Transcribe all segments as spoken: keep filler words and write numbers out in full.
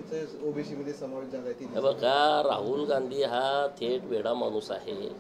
OBC मध्ये समावेश झाला आहे. हे बघा, राहुल गांधी हा थेट वेडा माणूस आहे.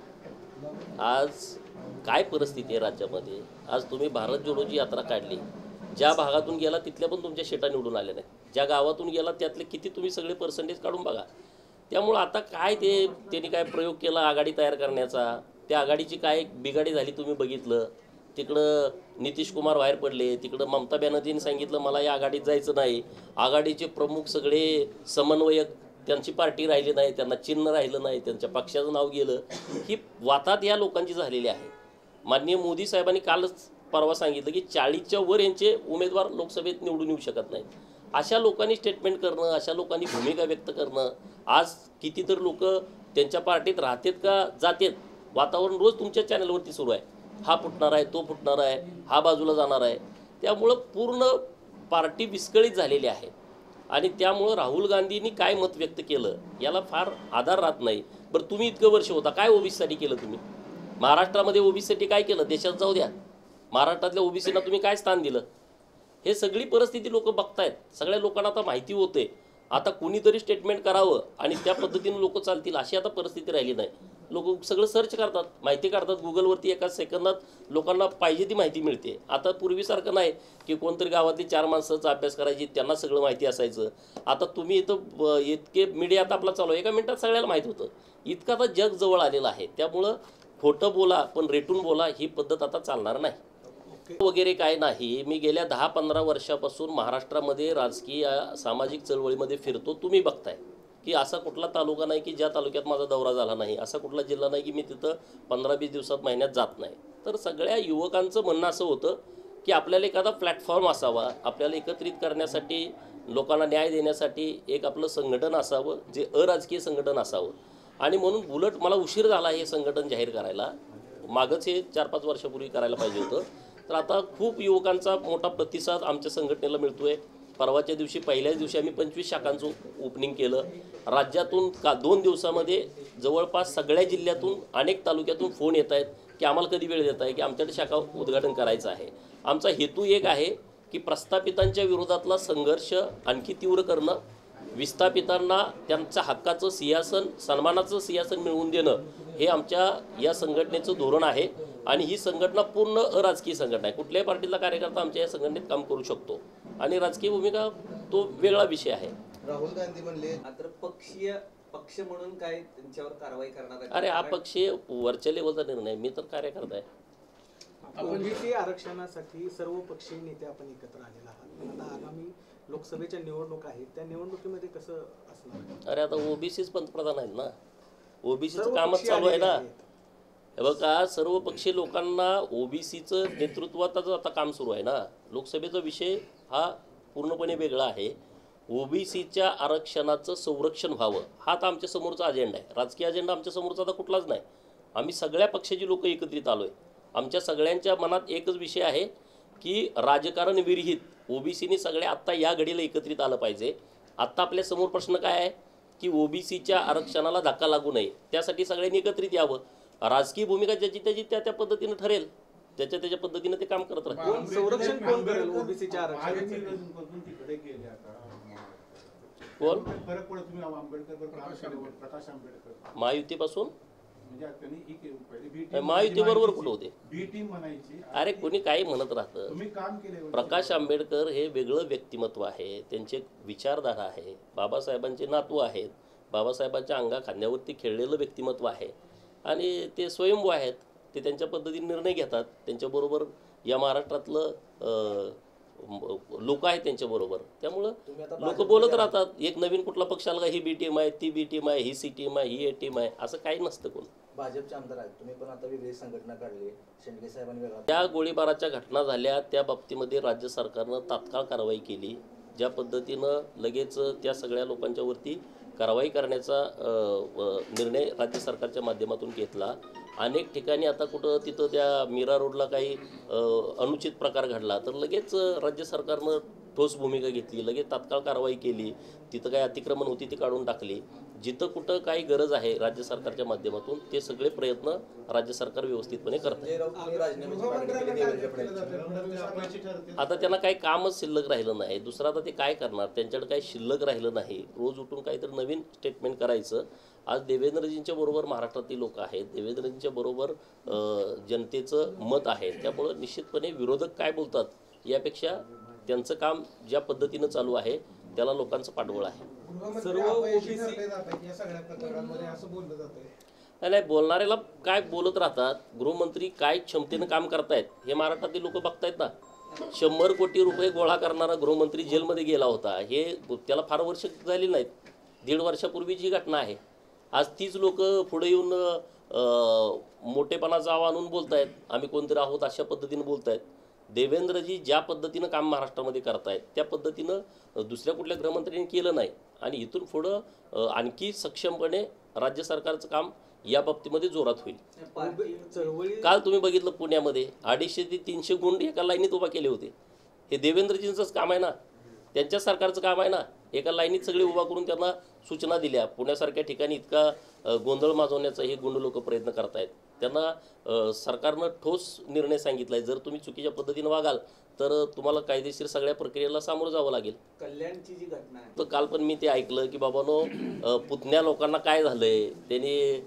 आज काय परिस्थिती आहे राज्यामध्ये? आज तुम्ही भारत जोडोची यात्रा काढली, ज्या भागातून गेला तिथल्या पण तुमच्या शेटा निवडून आल्या नाही, ज्या गावातून गेला त्यातले किती तुम्ही सगळे पर्सेंटेज काढून बघा. त्यामुळं आता काय ते त्यांनी काय प्रयोग केला आघाडी तयार करण्याचा, त्या आघाडीची काय बिघाडी झाली तुम्ही बघितलं. तिकडं नितीश कुमार बाहेर पडले, तिकडं ममता बॅनर्जींनी सांगितलं मला या आघाडीत जायचं नाही. आघाडीचे प्रमुख सगळे समन्वयक, त्यांची पार्टी राहिली नाही, त्यांना चिन्ह राहिलं नाही, त्यांच्या पक्षाचं नाव गेलं. ही वातात या लोकांची झालेली आहे. माननीय मोदी साहेबांनी कालच परवा सांगितलं की चाळीसच्या वर यांचे उमेदवार लोकसभेत निवडून येऊ शकत नाहीत. अशा लोकांनी स्टेटमेंट करणं, अशा लोकांनी भूमिका व्यक्त करणं, आज कितीतरी लोक त्यांच्या पार्टीत राहतात का जातात, वातावरण रोज तुमच्या चॅनलवरती सुरू आहे. हा फुटणार आहे, तो फुटणार आहे, हा बाजूला जाणार आहे. त्यामुळं पूर्ण पार्टी विस्कळीत झालेली आहे. आणि त्यामुळं राहुल गांधींनी काय मत व्यक्त केलं याला फार आधार राहत नाही. बरं, तुम्ही इतकं वर्ष होता, काय ओबीसीसाठी केलं तुम्ही? महाराष्ट्रामध्ये ओबीसीसाठी काय केलं? देशात जाऊ द्या, महाराष्ट्रातल्या ओबीसीला तुम्ही काय स्थान दिलं? हे सगळी परिस्थिती लोक बघतायत. सगळ्या लोकांना आता माहिती होते. आता कुणीतरी स्टेटमेंट करावं आणि त्या पद्धतीने लोक चालतील अशी आता परिस्थिती राहिली नाही. लोक सगळं सर्च करतात, माहिती काढतात गुगलवरती, एका सेकंदात लोकांना पाहिजे ती माहिती मिळते. आता पूर्वीसारखं नाही की कोणतरी गावातली चार माणसाचा अभ्यास करायची, त्यांना सगळं माहिती असायचं. आता तुम्ही इथं इतके मीडियात आपला चालू आहे, एका मिनिटात सगळ्याला माहीत होतं. इतकं आता जग जवळ आलेलं आहे. त्यामुळं खोटं बोला पण रेटून बोला ही पद्धत आता चालणार नाही वगैरे काय नाही. मी गेल्या दहा पंधरा वर्षापासून महाराष्ट्रामध्ये राजकीय सामाजिक चळवळीमध्ये फिरतो. तुम्ही बघताय की असा कुठला तालुका नाही की ज्या तालुक्यात माझा दौरा झाला नाही, असा कुठला जिल्हा नाही की मी तिथं पंधरा वीस दिवसात महिन्यात जात नाही. तर सगळ्या युवकांचं म्हणणं असं होतं की आपल्याला एखादा प्लॅटफॉर्म असावा, आपल्याला एकत्रित करण्यासाठी, लोकांना न्याय देण्यासाठी एक आपलं संघटन असावं, जे अराजकीय संघटन असावं. आणि म्हणून उलट मला उशीर झाला हे संघटन जाहीर करायला. मागच हे चार पाच वर्षापूर्वी करायला पाहिजे होतं. तर आता खूप युवकांचा मोठा प्रतिसाद आमच्या संघटनेला मिळतो आहे. परवाच्या दिवशी पहिल्याच दिवशी आम्ही पंचवीस शाखांचं ओपनिंग केलं. राज्यातून का दोन दिवसामध्ये जवळपास सगळ्या जिल्ह्यातून, अनेक तालुक्यातून फोन येत आहेत की आम्हाला कधी वेळ देत आहे की आमच्याकडे शाखा उद्घाटन करायचं आहे. आमचा हेतू एक आहे की प्रस्थापितांच्या विरोधातला संघर्ष आणखी तीव्र करणं, विस्थापितांना त्यांच्या हक्काचं सिंहासन, सन्मानाचं सिंहासन मिळवून देणं, हे आमच्या या संघटनेचं धोरण आहे. आणि ही संघटना पूर्ण अराजकीय संघटना आहे. कुठल्याही पार्टीला कार्यकर्ता आमच्या या संघटनेत काम करू शकतो. आणि राजकीय भूमिका तो वेगळा विषय आहे. राहुल गांधी म्हणले मात्र पक्षीय पक्ष म्हणून काय त्यांच्यावर कारवाई करणार? अरे हा पक्षीय वरच्या लेवलचा निर्णय, मी तर कार्यकर्ता आहे. ओबीसी आरक्षणासाठी सर्व पक्षीय नेते आपण एकत्र आलेला आहात. आता आगामी लोकसभेच्या निवडणूक आहेत, त्या निवडणुकीमध्ये कसं असणार? अरे आता ओबीसीच पंतप्रधान आहेत ना, ओबीसीचं कामच चालू आहे ना. हे बघा, सर्व पक्षीय लोकांना ओबीसीचं नेतृत्वाचं आता काम सुरू आहे ना. लोकसभेचा विषय हा पूर्णपणे वेगळा आहे. ओबीसीच्या आरक्षणाचं संरक्षण व्हावं हा आता आमच्या समोरचा अजेंडा आहे. राजकीय अजेंडा आमच्या समोरचा आता कुठलाच नाही. आम्ही सगळ्या पक्षाची लोक एकत्रित आलो आहे. आमच्या सगळ्यांच्या मनात एकच विषय आहे की राजकारण विरहित ओबीसीने सगळ्या आत्ता या घडीला एकत्रित आलं पाहिजे. आत्ता आपल्या समोर प्रश्न काय आहे की ओबीसीच्या आरक्षणाला धक्का लागू नये, त्यासाठी सगळ्यांनी एकत्रित यावं. राजकीय भूमिका ज्याची त्याची त्या त्या पद्धतीनं ठरेल, त्याच्या त्याच्या पद्धतीनं ते काम करत राहतील. संरक्षण कोण करेल ओबीसीच्या आरक्षणाचं? कोण? फरक पडत तुम्ही आंबेडकर प्रकाश आंबेडकर महायुतीपासून म्हणजे महायुती बरोबर कुठं होते? बी टीम म्हणायची. अरे कोणी काही म्हणत राहतं. तुम्ही काम केले. प्रकाश आंबेडकर हे वेगळं व्यक्तिमत्व आहे, त्यांचे विचारधारा आहे, बाबासाहेबांचे नातू आहेत, बाबासाहेबांच्या अंगा खांद्यावरती खेळलेलं व्यक्तिमत्व आहे. आणि ते स्वयंभू आहेत, ते त्यांच्या पद्धतीने निर्णय घेतात. त्यांच्याबरोबर या महाराष्ट्रातलं लोक आहेत त्यांच्याबरोबर. त्यामुळं लोक बोलत राहतात. एक नवीन कुठला पक्ष आला का ही बी टीम आहे, ती बी टीम आहे, ही सी टीम आहे, ही ए टीम आहे, असं काही नसतं. कोण भाजपचे आमदार आहेत, तुम्ही पण आता वेगळी संघटना काढली, शेंडगे साहेबांनी वेगळा. त्या गोळीबाराच्या घटना झाल्या त्या बाबतीमध्ये राज्य सरकारनं तात्काळ कारवाई केली. ज्या पद्धतीनं लगेच त्या सगळ्या लोकांच्यावरती कारवाई करण्याचा निर्णय राज्य सरकारच्या माध्यमातून घेतला. अनेक ठिकाणी आता कुठं तिथं त्या मीरा रोडला काही अनुचित प्रकार घडला तर लगेच राज्य सरकारनं ठोस भूमिका घेतली, लगेच तात्काळ कारवाई केली, तिथं काय अतिक्रमण होती ती काढून टाकली. जिथं कुठं काही गरज आहे राज्य सरकारच्या माध्यमातून ते सगळे प्रयत्न राज्य सरकार व्यवस्थितपणे करतं. संजय राऊत यांनी राजीनाम्याची मागणी केली देवेंद्र फडणवीस. आता त्यांना काही कामच शिल्लक राहिलं नाही. दुसरं आता ते काय करणार, त्यांच्याकडे काही शिल्लक राहिलं नाही. रोज उठून काहीतरी नवीन स्टेटमेंट करायचं. आज देवेंद्रजींच्या बरोबर महाराष्ट्रातील लोक आहेत, देवेंद्रजींच्या बरोबर जनतेचं मत आहे. त्यामुळं निश्चितपणे विरोधक काय बोलतात यापेक्षा त्यांचं काम ज्या पद्धतीनं चालू आहे त्याला लोकांचं पाठबळ आहे. सर्व ओबीसी या सगळ्या प्रकरणांमध्ये असं बोललं जातंय. नाही नाही, बोलणाऱ्याला काय बोलत राहतात. गृहमंत्री काय क्षमतेनं काम करतायत हे महाराष्ट्रातील लोक बघतायत ना. शंभर कोटी रुपये गोळा करणारा गृहमंत्री जेलमध्ये गेला होता, हे त्याला फार वर्ष झाली नाहीत. दीड वर्षापूर्वीची ही घटना आहे. आज तीच लोक पुढे येऊन मोठेपणाचा आव आणून बोलतायत, आम्ही कोणतरी आहोत अशा पद्धतीनं बोलतायत. देवेंद्रजी ज्या पद्धतीनं काम महाराष्ट्रामध्ये करतायत त्या पद्धतीनं दुसऱ्या कुठल्या गृहमंत्र्यांनी केलं नाही. आणि इथून पुढं आणखी सक्षमपणे राज्य सरकारचं काम या बाबतीमध्ये जोरात होईल. चळवळी काल तुम्ही बघितलं पुण्यामध्ये अडीचशे ते तीनशे गुंड एका लाईनीत उभा केले होते. हे देवेंद्रजींचंच काम आहे ना, त्यांच्या सरकारचं काम आहे ना. एका लाईनीत सगळे उभा करून त्यांना सूचना दिल्या. पुण्यासारख्या ठिकाणी इतका गोंधळ माजवण्याचा हे गुंड लोक प्रयत्न करतायत. त्यांना सरकारनं ठोस निर्णय सांगितला आहे, जर तुम्ही चुकीच्या पद्धतीनं वागाल तर तुम्हाला कायदेशीर सगळ्या प्रक्रियेला सामोरं जावं लागेल. कल्याणची जी घटना आहे तर काल पण मी ते ऐकलं की बाबानो पुतण्या लोकांना काय झालंय, त्यांनी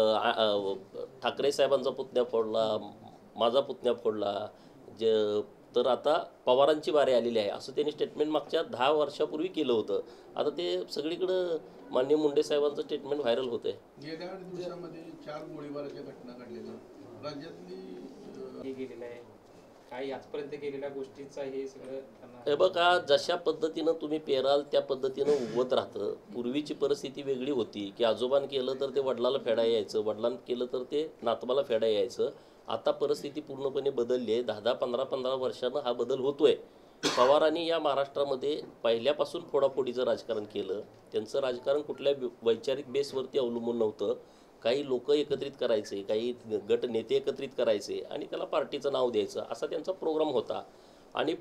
ठाकरे साहेबांचा पुतण्या फोडला, माझा पुतण्या फोडला. जे तर आता पवारांची बारी आलेली आहे असं त्यांनी स्टेटमेंट मागच्या दहा वर्षापूर्वी केलं होतं. आता ते सगळीकडं माननीय मुंडे साहेबांचं स्टेटमेंट व्हायरल होतंय. गेल्या आठ दिवसामध्ये चार गोळीबाराच्या घटना घडलेल्या राज्यातली गेलेलं आहे. काही आजपर्यंत केलेल्या गोष्टीचा हे सगळं त्यांना हे बघा, जशा पद्धतीनं तुम्ही पेराल त्या पद्धतीनं उगवत राहतं. पूर्वीची परिस्थिती वेगळी होती की आजोबान केलं तर ते वडिलाला फेडा यायचं, वडिलांनी केलं तर ते नातवाला फेडा यायचं. आता परिस्थिती पूर्णपणे बदलली आहे. दहा दहा पंधरा पंधरा वर्षानं हा बदल होतोय. पवारांनी या महाराष्ट्रामध्ये पहिल्यापासून फोडाफोडीचं राजकारण केलं. त्यांचं राजकारण कुठल्या वैचारिक बेसवरती अवलंबून नव्हतं. काही लोक एकत्रित करायचे, काही गट नेते एकत्रित करायचे आणि त्याला पार्टीचं नाव द्यायचं असा त्यांचा प्रोग्राम होता. आणि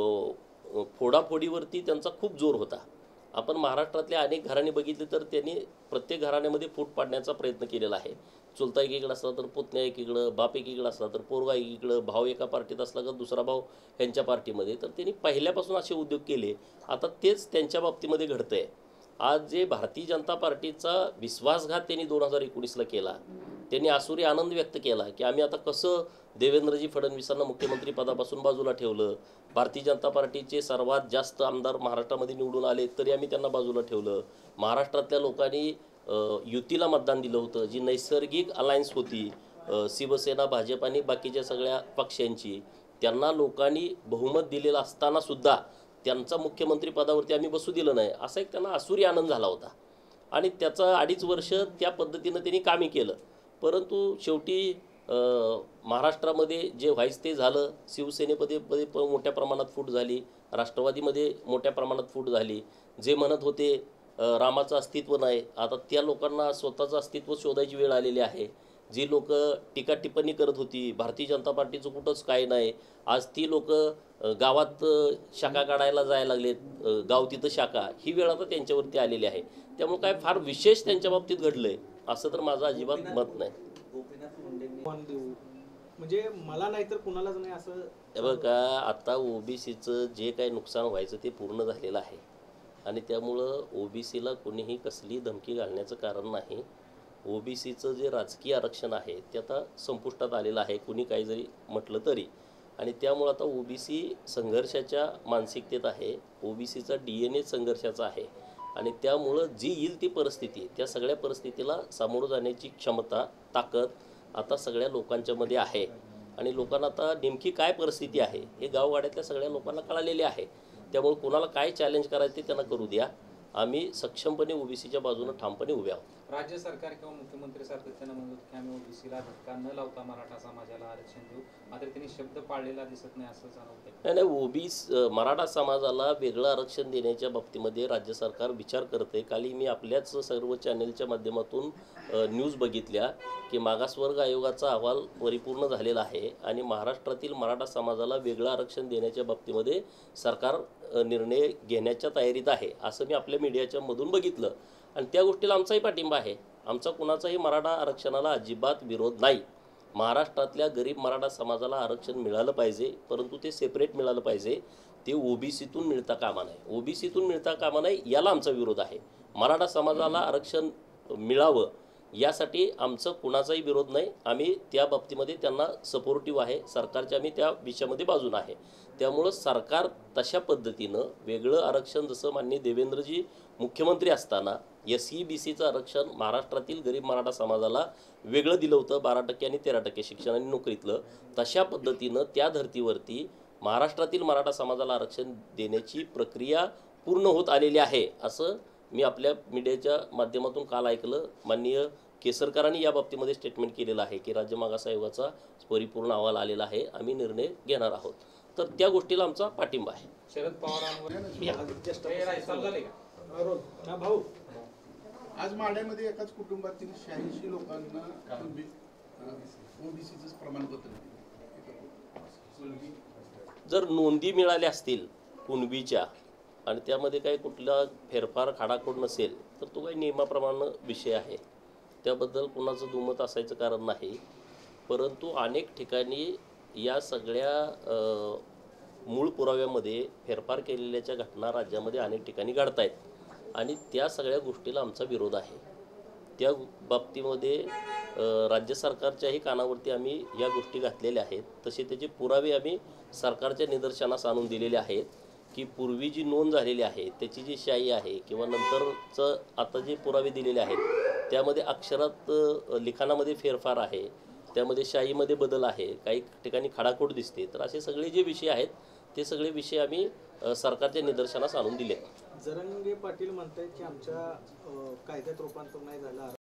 फोडाफोडीवरती त्यांचा खूप जोर होता. आपण महाराष्ट्रातल्या अनेक घराणे बघितले तर त्यांनी प्रत्येक घराण्यामध्ये फूट पाडण्याचा प्रयत्न केलेला आहे. चुलता एकीकडं असला तर पुतण्या एकीकडं, बाप एकीकडं असला तर पोरगा एकीकडं, भाऊ एका पार्टीत असला तर दुसरा भाऊ ह्यांच्या पार्टीमध्ये. तर त्यांनी पहिल्यापासून असे उद्योग केले. आता तेच त्यांच्या बाबतीमध्ये घडतं आहे. आज जे भारतीय जनता पार्टीचा विश्वासघात त्यांनी दोन हजार एकोणीसला केला, त्यांनी आसुरी आनंद व्यक्त केला की आम्ही आता कसं देवेंद्रजी फडणवीसांना मुख्यमंत्री पदापासून बाजूला ठेवलं. भारतीय जनता पार्टीचे सर्वात जास्त आमदार महाराष्ट्रामध्ये निवडून आले तरी आम्ही त्यांना बाजूला ठेवलं. महाराष्ट्रातल्या लोकांनी युतीला मतदान दिलं होतं. जी नैसर्गिक अलायन्स होती शिवसेना, भाजप आणि बाकीच्या सगळ्या पक्षांची, त्यांना लोकांनी बहुमत दिलेलं असतानासुद्धा त्यांचा मुख्यमंत्री पदावरती आम्ही बसू दिलं नाही असा एक त्यांना आसुरी आनंद झाला होता. आणि त्याचा अडीच वर्ष त्या पद्धतीनं त्यांनी कामी केलं. परंतु शेवटी महाराष्ट्रामध्ये जे व्हायचं ते झालं. शिवसेनेमध्ये मोठ्या प्रमाणात फूट झाली, राष्ट्रवादीमध्ये मोठ्या प्रमाणात फूट झाली. जे म्हणत होते रामाचं अस्तित्व नाही, आता त्या लोकांना स्वतःचं अस्तित्व शोधायची वेळ आलेली आहे. जी लोक टीका टिप्पणी करत होती भारतीय जनता पार्टीचं कुठंच काय नाही, आज ती लोक गावात शाखा काढायला जायला लागलेत. गाव तिथं शाखा, ही वेळ आता त्यांच्यावरती आलेली आहे. त्यामुळे काय फार विशेष त्यांच्या बाबतीत घडलंय असं तर माझं अजिबात मत नाही. गोपीनाथ मुंडेंनी मान देऊ म्हणजे मला नाही तर कुणालाच नाही असं. हे बघा, आता ओबीसीचं जे काही नुकसान व्हायचं ते पूर्ण झालेलं आहे. आणि त्यामुळं ओबीसीला कोणीही कसली धमकी घालण्याचं कारण नाही. ओबीसीचं जे राजकीय आरक्षण आहे ते आता संपुष्टात आलेलं आहे, कुणी काही जरी म्हटलं तरी. आणि त्यामुळं आता ओबीसी संघर्षाच्या मानसिकतेत आहे. ओबीसीचा डी एन ए संघर्षाचा आहे. आणि त्यामुळं जी येईल ती परिस्थिती, त्या सगळ्या परिस्थितीला सामोरं जाण्याची क्षमता, ताकद आता सगळ्या लोकांच्यामध्ये आहे. आणि लोकांना आता नेमकी काय परिस्थिती आहे हे गावगाड्यातल्या सगळ्या लोकांना कळालेले आहे. त्यामुळे कोणाला काय चॅलेंज करायचं ते त्यांना करू द्या. आम्ही सक्षमपणे ओबीसीच्या बाजूने ठामपणे उभे आहोत. राज्य सरकार किंवा मुख्यमंत्री सातत्यानं म्हणत की आम्ही ओबीसीला धक्का न लावता मराठा समाजाला आरक्षण देऊ, मात्र त्यांनी शब्द पाळलेला दिसत नाही असं जाणवतं. नाही नाही, ओबीसी मराठा समाजाला वेगळं आरक्षण देण्याच्या बाबतीमध्ये राज्य सरकार विचार करते. काली मी आपल्याच सर्व चॅनेलच्या माध्यमातून न्यूज बघितल्या की मागासवर्ग आयोगाचा अहवाल परिपूर्ण झालेला आहे आणि महाराष्ट्रातील मराठा समाजाला वेगळं आरक्षण देण्याच्या बाबतीमध्ये सरकार अ, निर्णय घेण्याच्या तयारीत आहे असं मी आपल्या मीडियाच्या मधून बघितलं आणि त्या गोष्टीला आमचाही पाठिंबा आहे. आमचा कुणाचाही मराठा आरक्षणाला अजिबात विरोध नाही. महाराष्ट्रातल्या गरीब मराठा समाजाला आरक्षण मिळालं पाहिजे, परंतु ते सेपरेट मिळालं पाहिजे. ते ओबीसीतून मिळता कामा नये. ओबीसीतून मिळता कामा नये याला आमचा विरोध आहे. मराठा समाजाला आरक्षण मिळावं यासाठी आमचं कुणाचाही विरोध नाही. आम्ही त्या बाबतीमध्ये त्यांना सपोर्टिव्ह आहे. सरकारच्या आम्ही त्या विषयामध्ये बाजून आहे. त्यामुळं सरकार तशा पद्धतीनं वेगळं आरक्षण, जसं माननीय देवेंद्रजी मुख्यमंत्री असताना एस सी बी सीचं आरक्षण महाराष्ट्रातील गरीब मराठा समाजाला वेगळं दिलं होतं, बारा टक्के आणि तेरा टक्के शिक्षण आणि नोकरीतलं, तशा पद्धतीनं त्या धर्तीवरती महाराष्ट्रातील मराठा समाजाला आरक्षण देण्याची प्रक्रिया पूर्ण होत आलेली आहे असं मी आपल्या मीडियाच्या माध्यमातून काल ऐकलं. माननीय केसरकरांनी या बाबतीमध्ये स्टेटमेंट केलेलं आहे की राज्य मागास आयोगाचा परिपूर्ण अहवाल आलेला आहे, आम्ही निर्णय घेणार आहोत. तर त्या गोष्टीला आमचा पाठिंबा आहे. शरद पवारांवर हे राय, चालू झाले का? हा भाऊ, आज माढ्यामध्ये एकाच कुटुंबातील शहाऐंशी लोकांना ओबीसीचं प्रमाणपत्र दिलं. जर नोंदी मिळाल्या असतील कुणबीच्या आणि त्यामध्ये काही कुठला फेरफार खाडाखोड नसेल तर तो काही नियमाप्रमाणे विषय आहे. त्याबद्दल कुणाचं दुमत असायचं कारण नाही. परंतु अनेक ठिकाणी या सगळ्या अ, मूळ पुराव्यामध्ये फेरफार केलेल्याच्या घटना राज्यामध्ये अनेक ठिकाणी घडत आहेत आणि त्या सगळ्या गोष्टीला आमचा विरोध आहे. त्या बाबतीमध्ये अ, राज्य सरकारच्याही कानावरती आम्ही या गोष्टी घातलेल्या आहेत. तसे त्याचे पुरावे आम्ही सरकारच्या निदर्शनास आणून दिलेले आहेत की पूर्वी जी नोंद झालेली आहे त्याची जी शाई आहे किंवा नंतरचं आता जे पुरावे दिलेले आहेत त्यामध्ये अक्षरात अ, लिखाणामध्ये फेरफार आहे, त्यामध्ये शाईमध्ये बदल आहे, काही ठिकाणी खाडाखोड दिसते. तर असे सगळे जे विषय आहेत ते सगळे विषय आम्ही अ, सरकारच्या निदर्शनास आणून दिले. जरंगे पाटील म्हणतायत की आमच्या अ, कायद्यात रूपांतर नाही झालं,